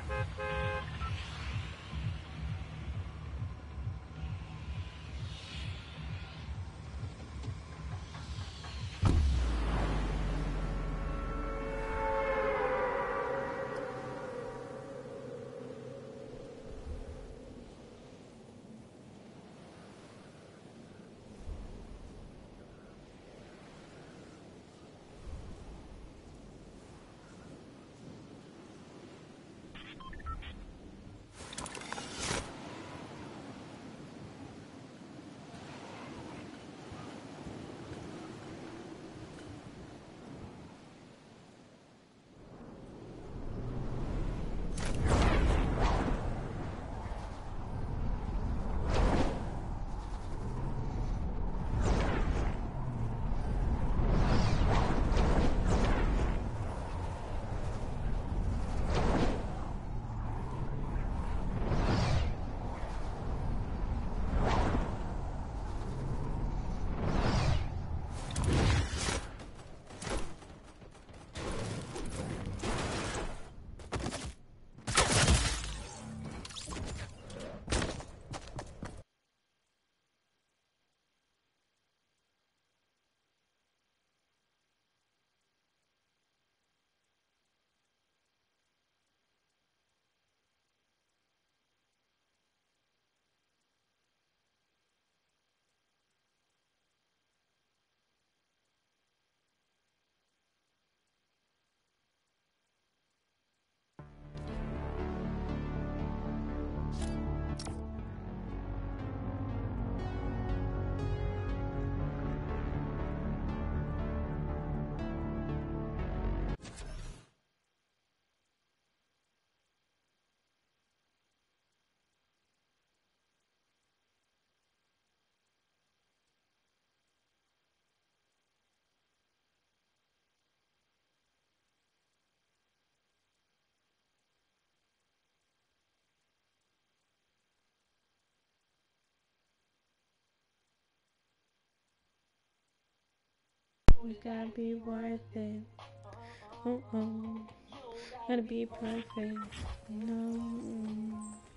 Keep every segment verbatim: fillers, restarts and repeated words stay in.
You gotta be worth it. Oh oh, gotta be perfect. No.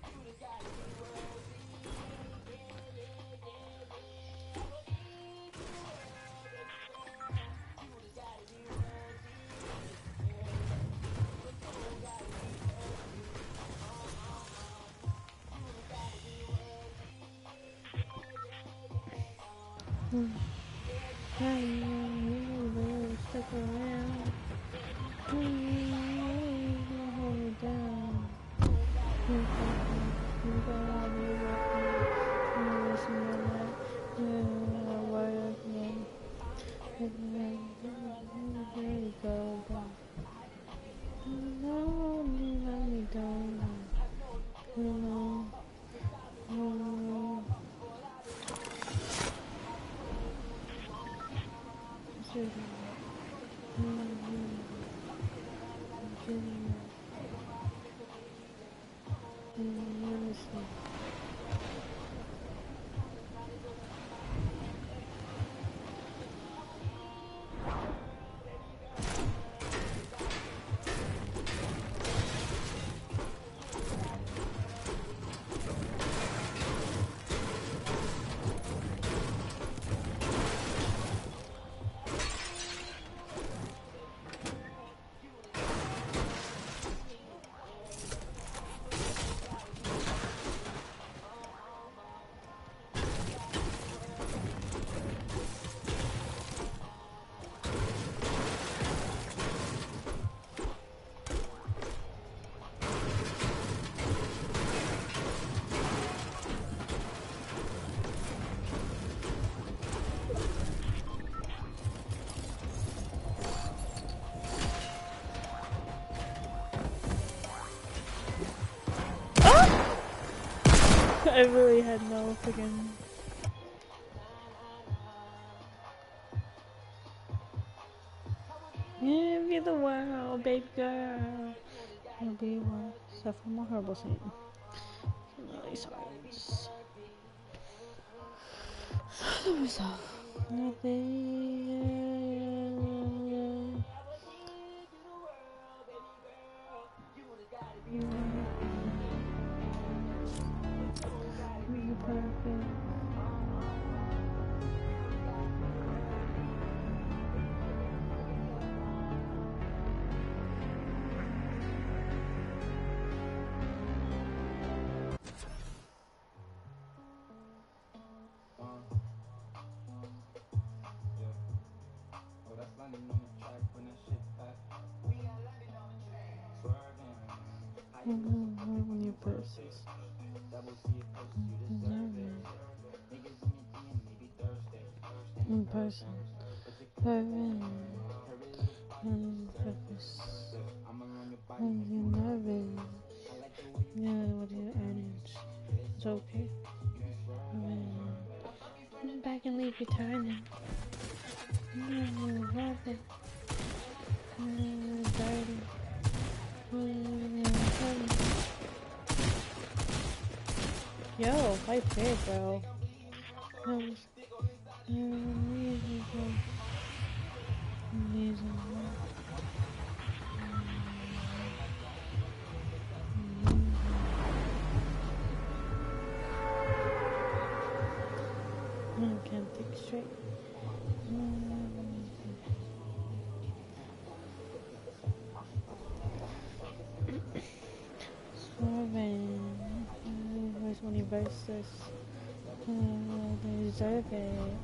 Hey, you will stick around. You hold me down. You gotta be worth it. You listen to that. You worth it. There you go, but no, you let me down. No, no, no. I really had no freaking. Yeah, be the world, baby girl. I'll be one. Except for my horrible scene. Really sorry. So, nothing. perfect. When you first in person, perfect, and purpose, and you nervous, yeah, with your earnings, it's okay. Come back and leave your turning. Mm, rubber, mm, dirty, mm, yo, fight fair, bro. Um, amazing, amazing. I can't think straight. Swerving. Where's when he versus? Uh, they deserve it.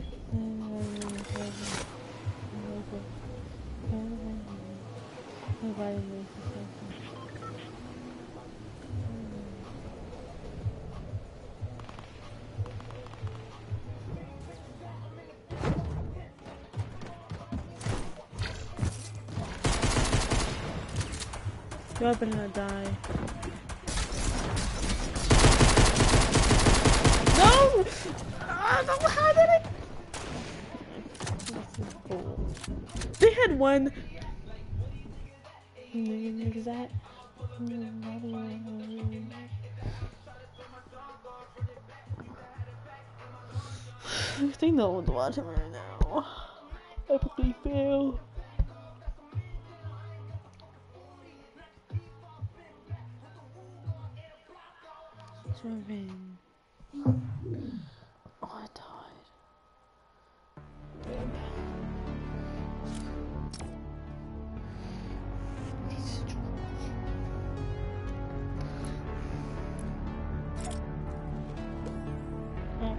Nobody makes it. Y'all better not die. No! Ah, no, how did it? This is cool. They had one. Is that? I think no one's watching right now. Epically fail. Swerving. Oh, I died. These oh.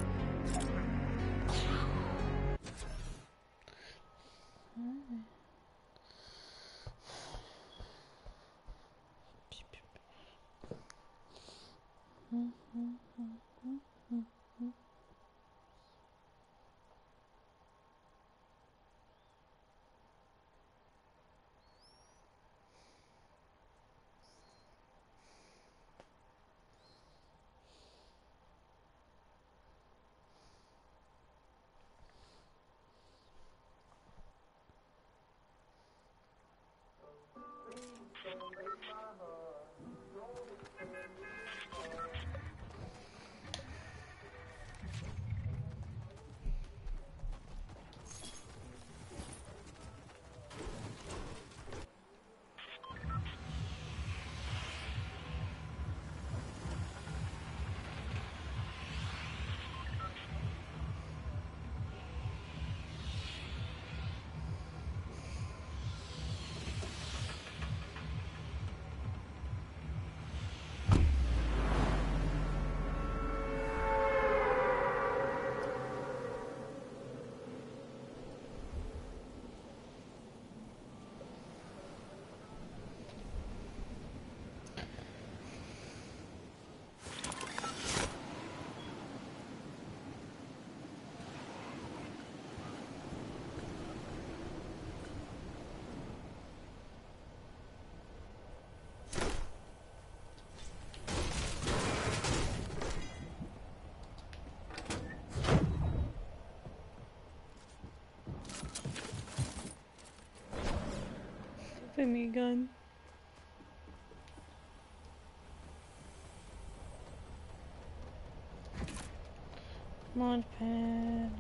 Give me a gun. Launch pad.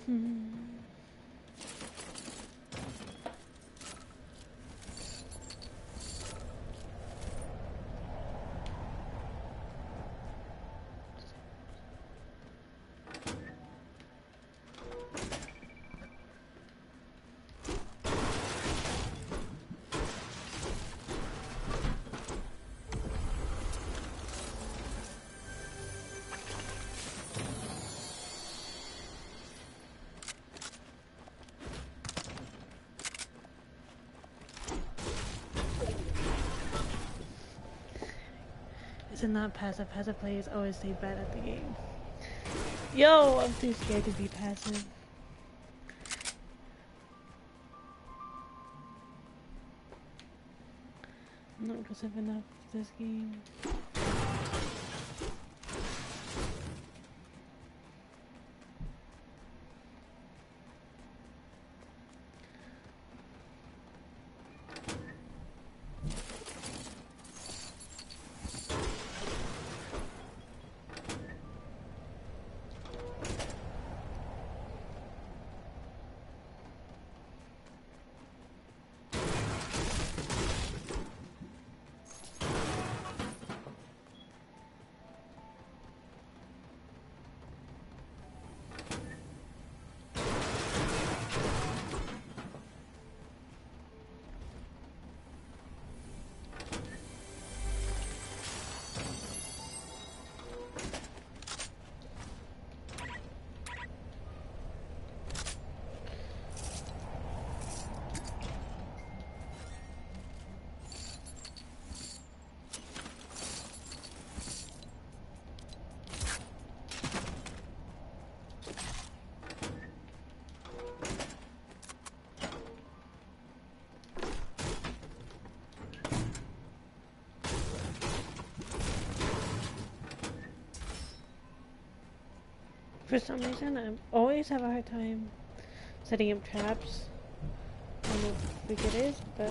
Hmm. Is it not passive? Passive players always stay bad at the game. Yo, I'm too scared to be passive. I'm not aggressive enough for this game. For some reason, I always have a hard time setting up traps. I don't know how big it is, but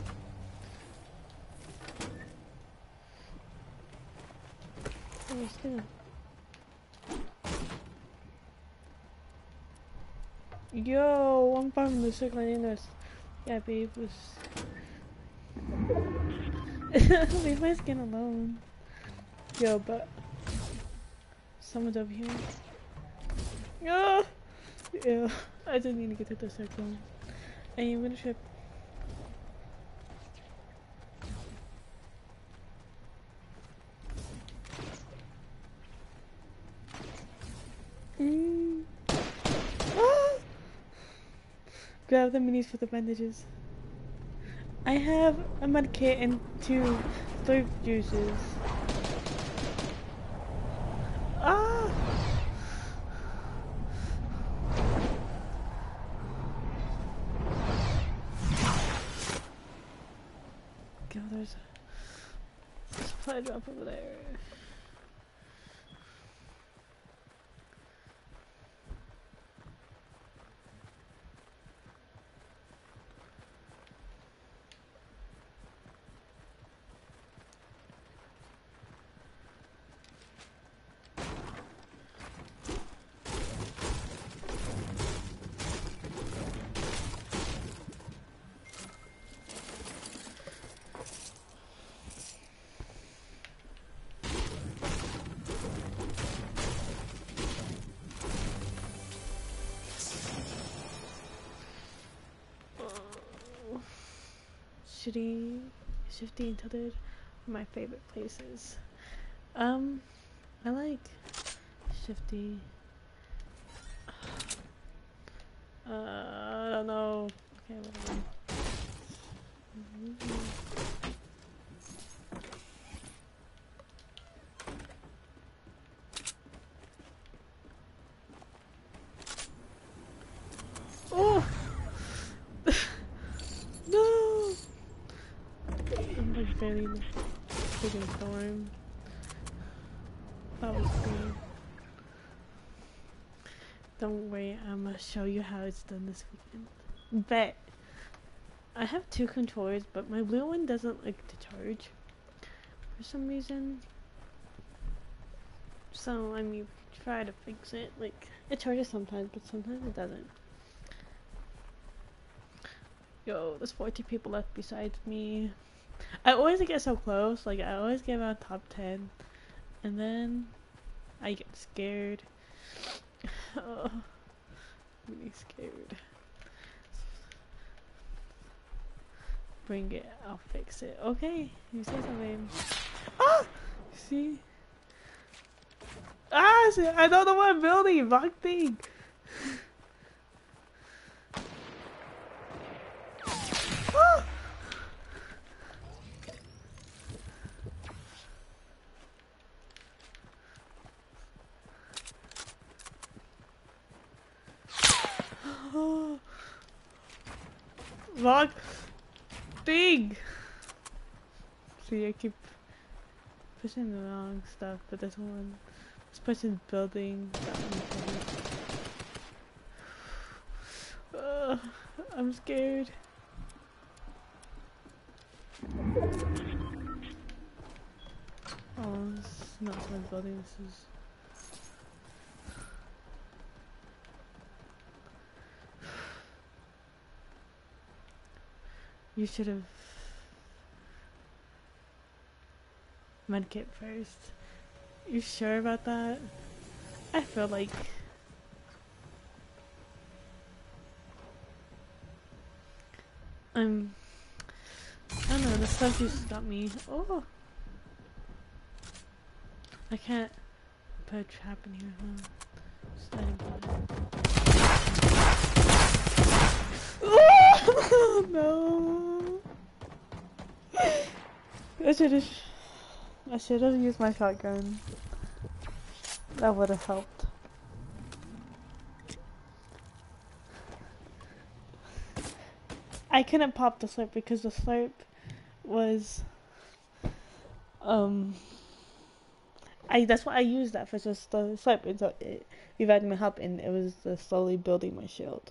I'm still. Yo, I'm farming the circle in us. Yeah, babe, was. Leave my skin alone. Yo, but someone's over here. Oh! Yeah, I just need to get to the circle. I am gonna trip. Mm. Ah! Grab the minis for the bandages. I have a med kit and two slurp juices. Ah! Go, there's a supply drop over there. Shitty, shifty and tilted are my favorite places. Um, I like shifty. Uh, I don't know. Okay, whatever. Mm-hmm. Oh! No! I'm like barely in the freaking storm. That was cool. Don't worry, I'm gonna show you how it's done this weekend. Bet. I have two controllers, but my blue one doesn't like to charge for some reason. So I mean, try to fix it. Like it charges sometimes, but sometimes it doesn't. Yo, there's forty people left besides me. I always get so close. Like I always get around top ten, and then I get scared. Oh, really scared. Bring it. I'll fix it. Okay, you say something. Ah, see. Ah, see, I don't know what I'm building. Wrong thing. Ah! Oh. Wrong thing. See, I keep pushing the wrong stuff, but this one, this person's building. That one's uh, I'm scared. Oh, this is not someone's building. This is. You should have medkit first. You sure about that? I feel like I'm. I don't know. The stuff just got me. Oh, I can't put a trap in here, huh? Just letting Oh no! I should have. I should have used my shotgun. That would have helped. I couldn't pop the slurp because the slurp was. Um. I that's what I used that for, just the slurp, and so it revived my help, and it was uh, slowly building my shield.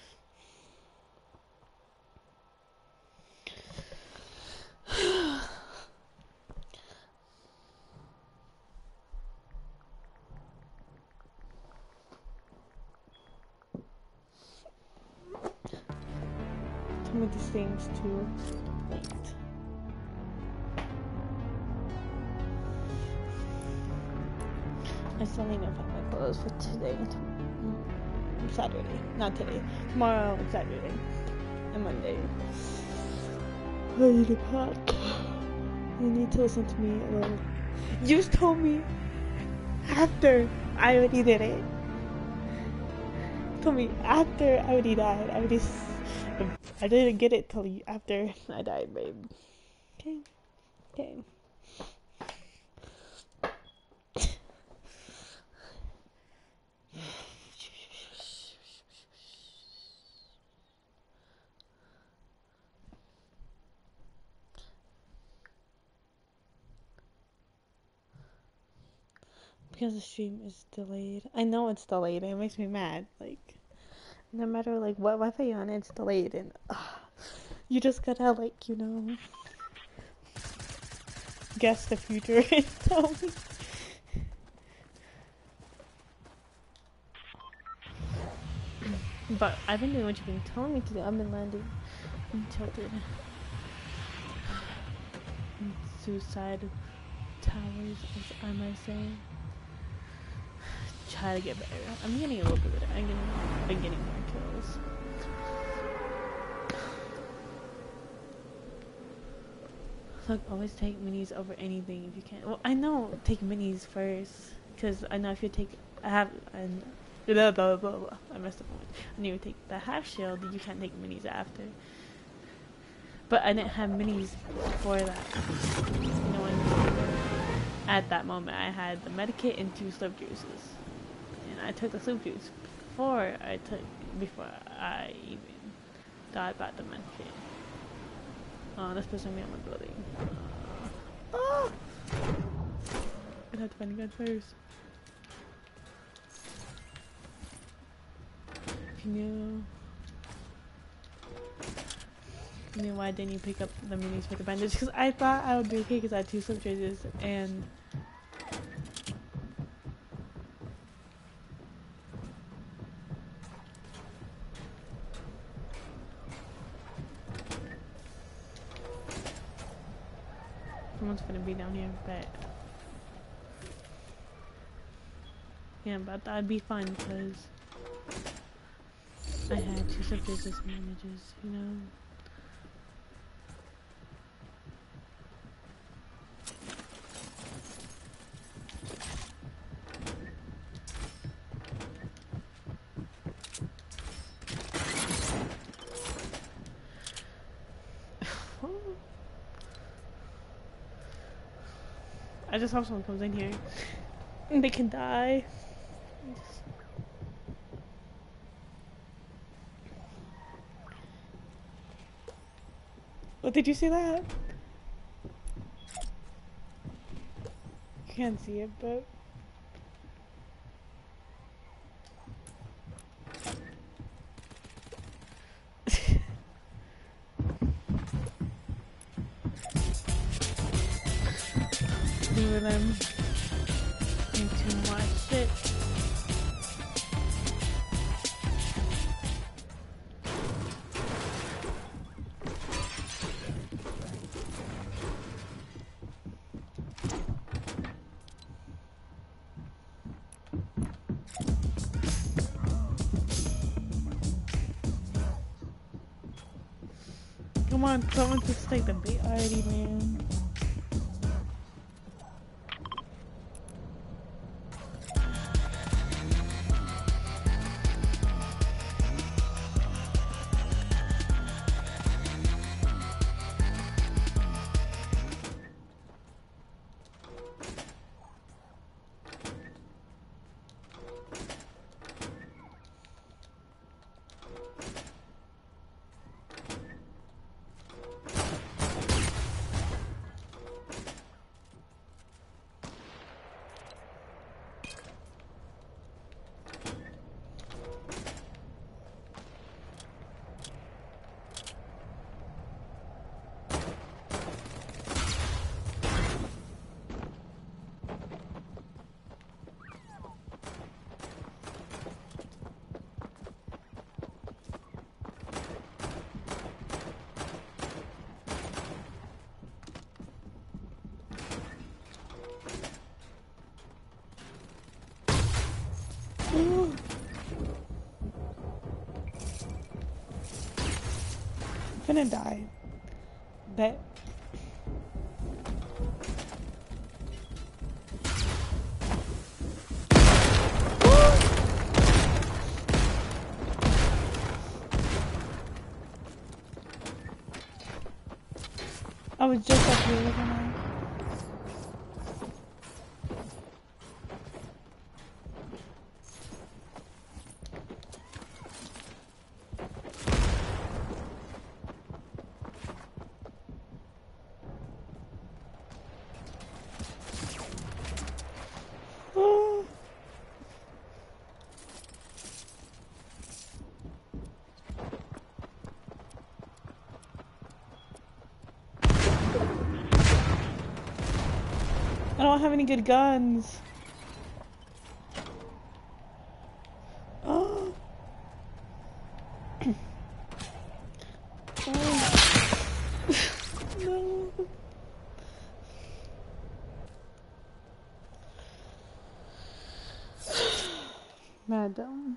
Some of these things too late. I still need to pack my clothes for today. Mm, Saturday, not today. Tomorrow, Saturday, and Monday. I need to pack. You need to listen to me a little. You just told me after I already did it. You told me after I already died. I already. I didn't get it till after I died, babe. Okay. Okay. Because the stream is delayed. I know it's delayed, and it makes me mad. Like, no matter like what Wi-Fi you're on, it's delayed, and uh, you just gotta like, you know, guess the future and tell me. But I've been doing what you've been telling me to do. I've been landing in tilted in suicide towers, as I might say. Try to get better. I'm getting a little bit better. I'm getting, I'm getting more kills. Look, always take minis over anything if you can. Well, I know take minis first, because I know if you take, I have, and blah, blah, blah, blah. I messed up one. I knew you take the half shield, you can't take minis after. But I didn't have minis before that. You know what? At that moment, I had the medikit and two slurp juices. And I took the slurp juice before I took, before I even thought about the medikit. Oh, that's pushing me on my building. Uh, oh! I'd have to find a gun first. Can you... I mean, why didn't you pick up the minis for the bandage? Because I thought I would be okay because I had two slip traces and... Someone's gonna be down here, but yeah, but I'd be fine because I had two subbusiness managers, you know. I just hope someone comes in here and they can die. What, did you see that? Can't see it, but leaving them into my shit. Come on, someone just take the bait already, man. I'm gonna die. Bet. I was just up here looking at it. I don't have any good guns. Oh. Oh. No. Madam.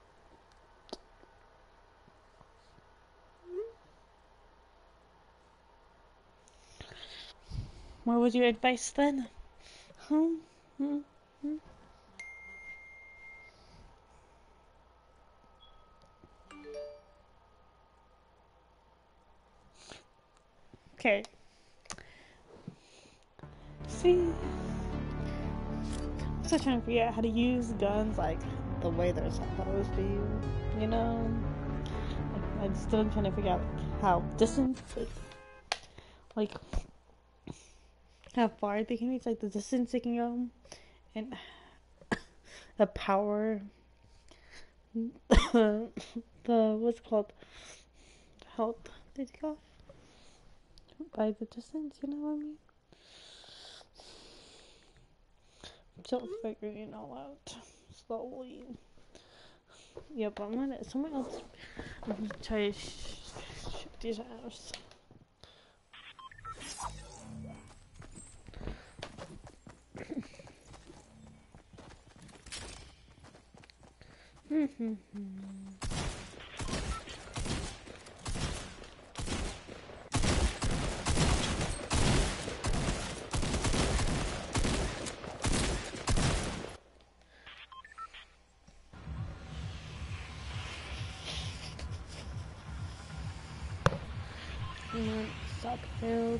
What was your advice then? Huh? Hmm? Hmm? Okay. See? I'm still trying to figure out how to use guns like the way they're supposed to be, you know? Like, I'm still trying to figure out how distance, like, like how far they can reach, like the distance they can go, and the power, the what's it called, health they take off by the distance. You know what I mean? I'm still figuring it all out slowly. Yeah, but I'm gonna someone else. I'm gonna try to sh shoot these ass. Stop failed.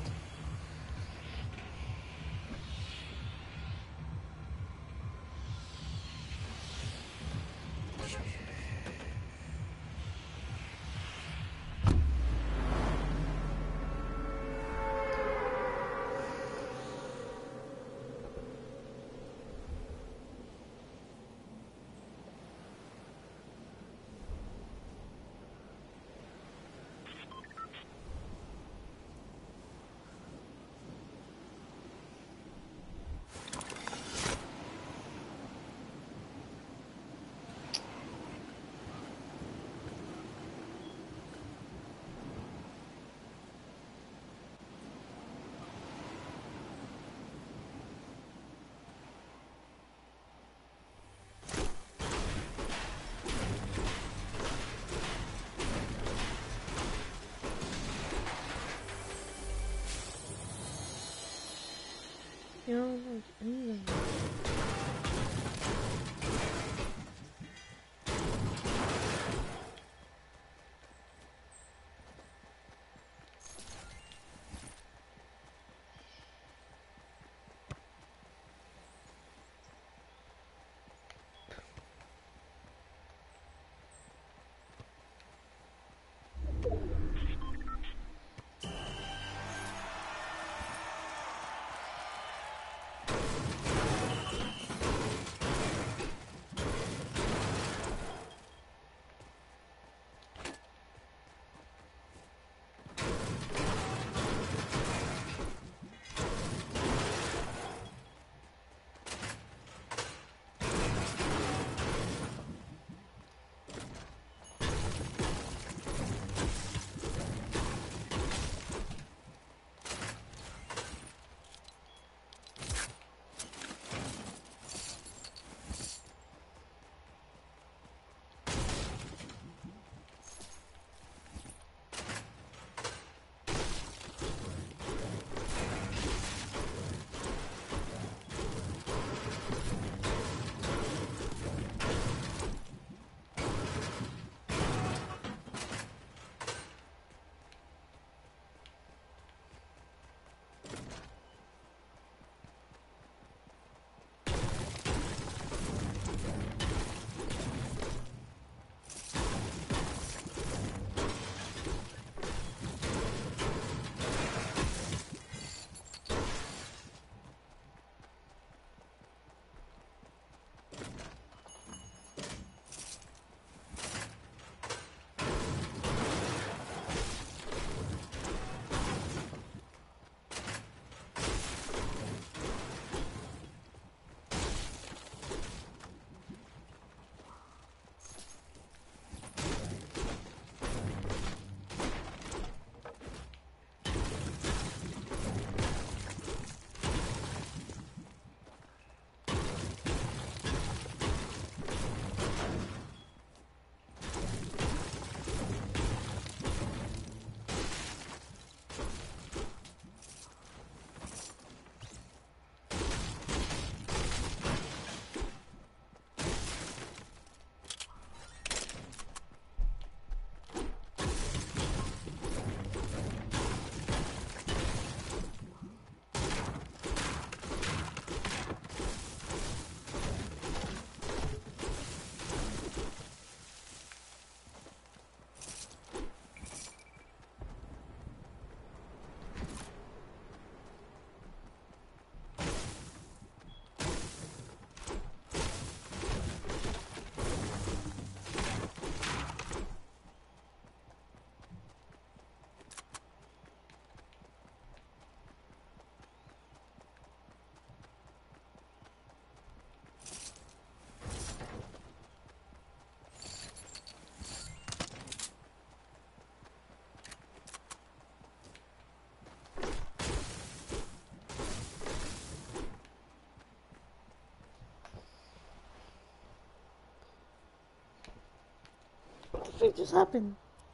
What just happened?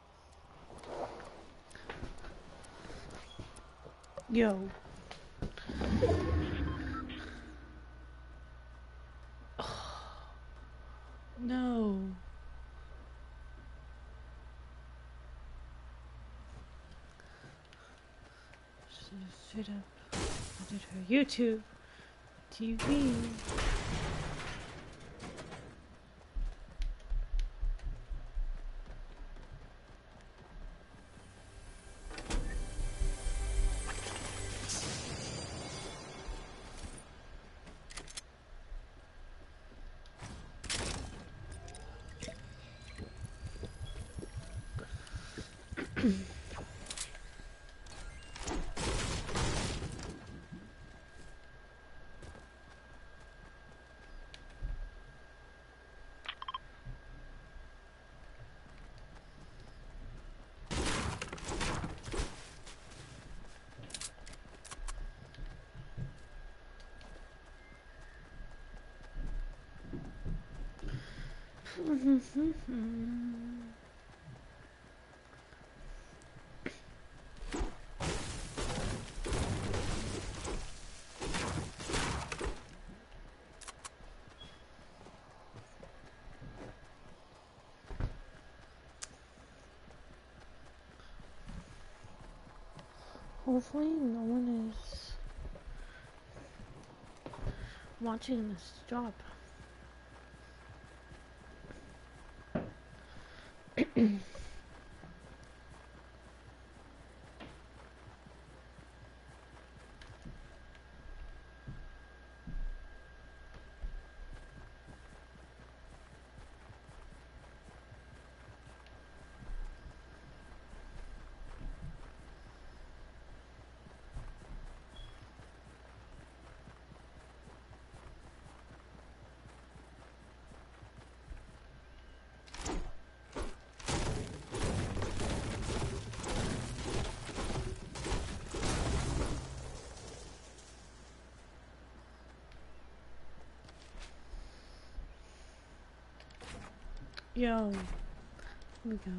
Yo. No. Straight up. I did her YouTube. T V. Hopefully no one is watching this job. Yo, here we go.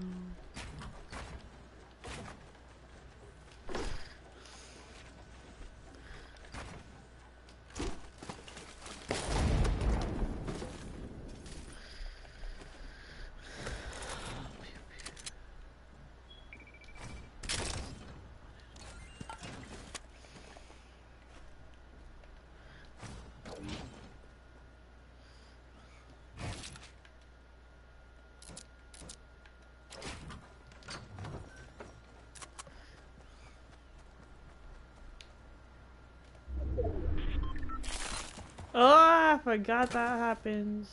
Oh, I forgot that happens.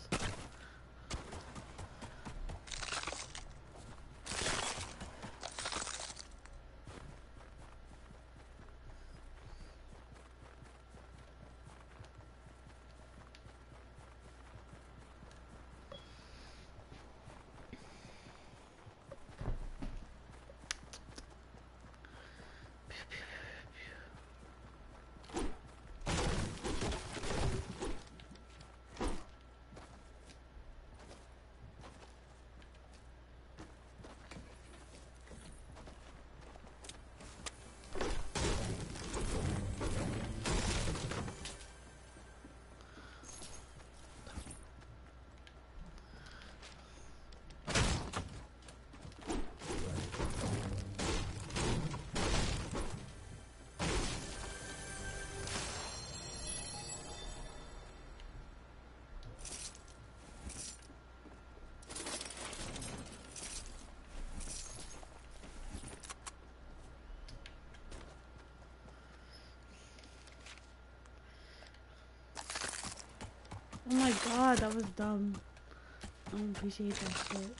Oh my god, that was dumb. I don't appreciate that shit.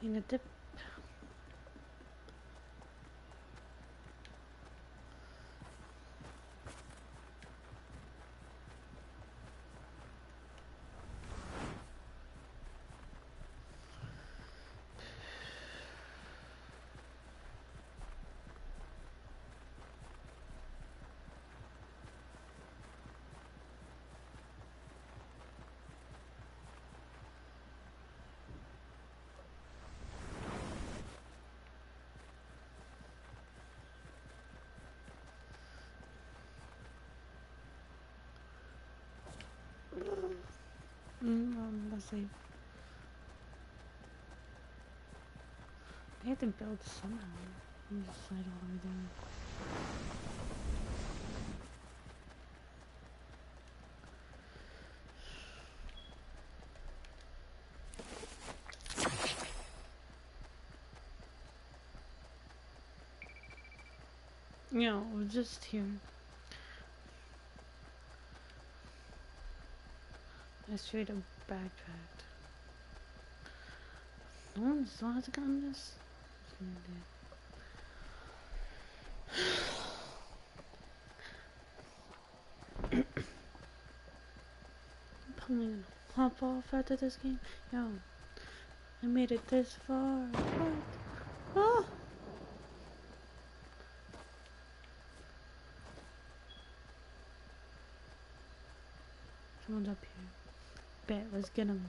In a dip. Mm, um, let's see. They have to build somehow. I'm just slide all the way down. Yeah, we're just here. I straight up backtracked. No one still has to come this? I'm probably gonna hop off after this game. Yo, I made it this far. What? Oh! Someone's up here. Bet, let's get him.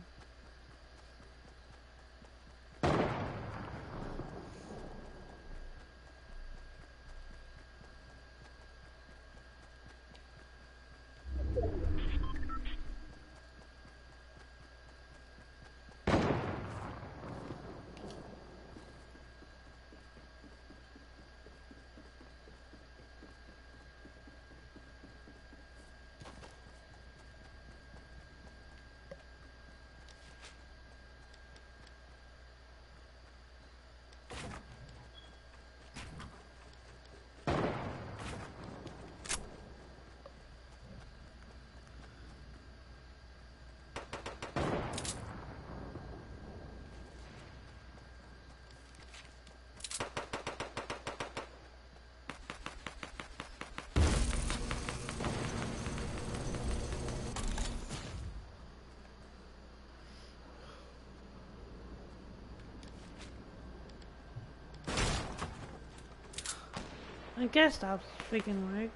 I guess that freaking works.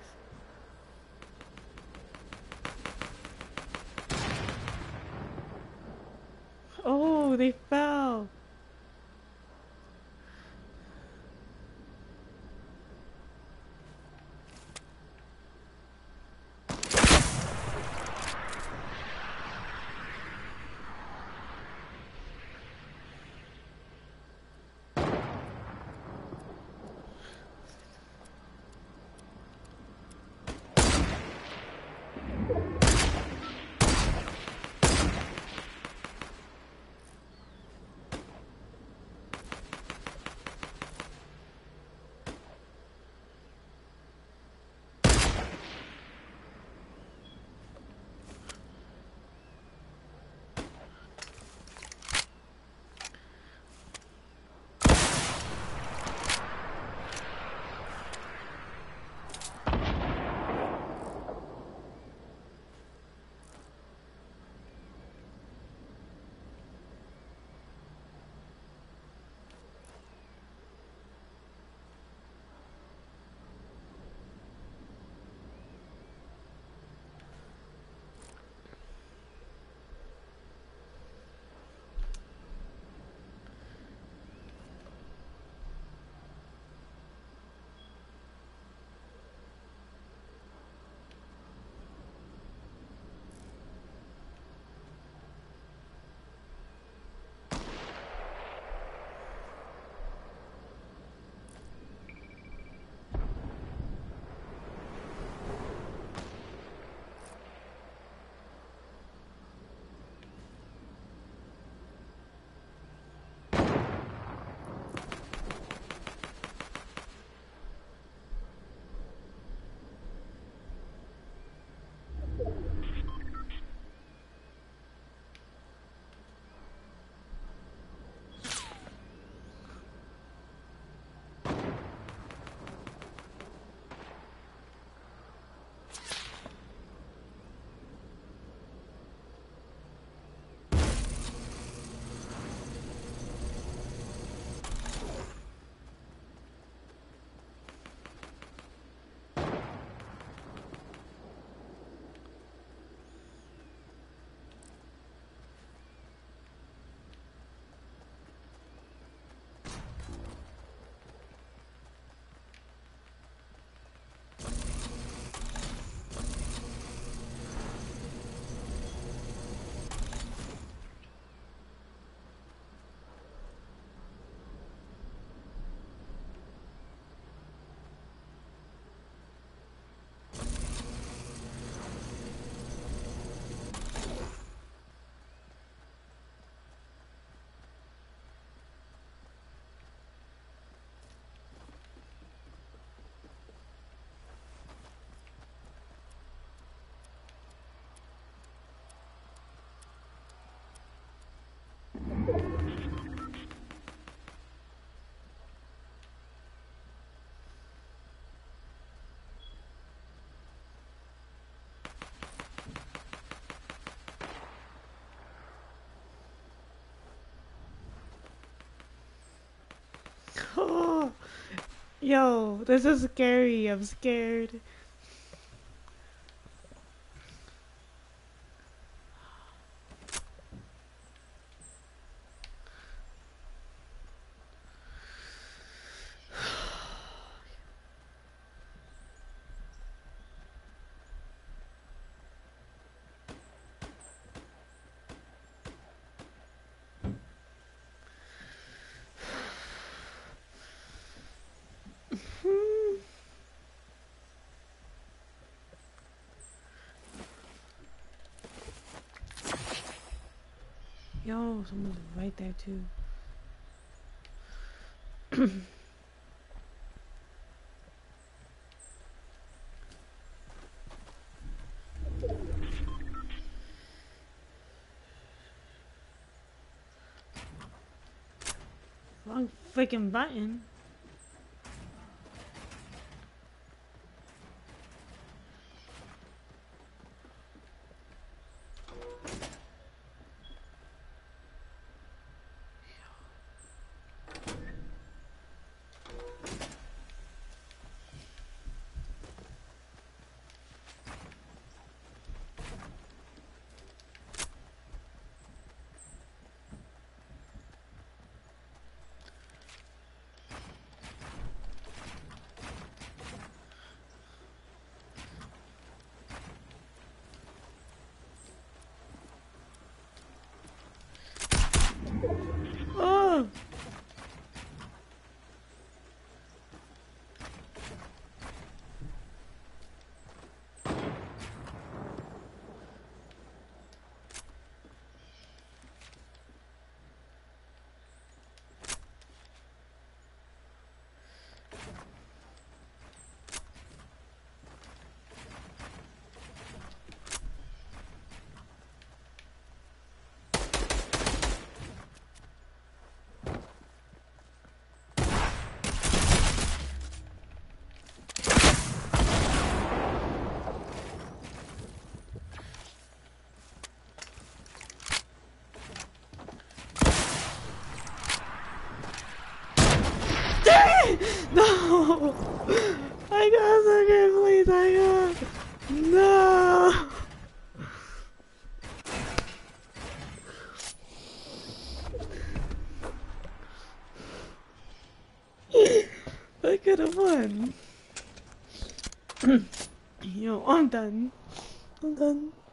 Oh, they fell. Oh, yo, this is scary. I'm scared. Yo, someone's right there too. Wrong freaking button. Oh! No! I got second place, I got... No! I could have won. Yo, I'm done. I'm done.